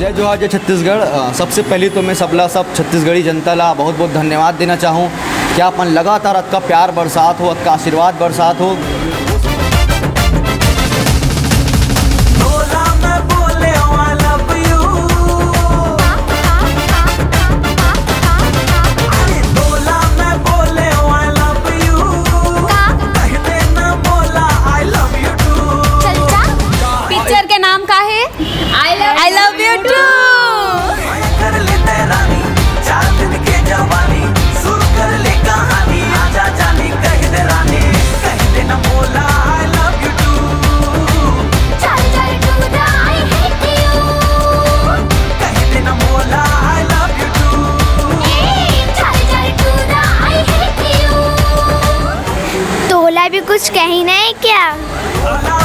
जय जोहार जय छत्तीसगढ़। सबसे पहले तो मैं सब छत्तीसगढ़ी जनता ला बहुत बहुत धन्यवाद देना चाहूँ कि आप मन लगातार आपका प्यार बरसात हो, आपका आशीर्वाद बरसात हो। पिक्चर के नाम का है आई लव यू टू। तोला भी कुछ कही नहीं क्या?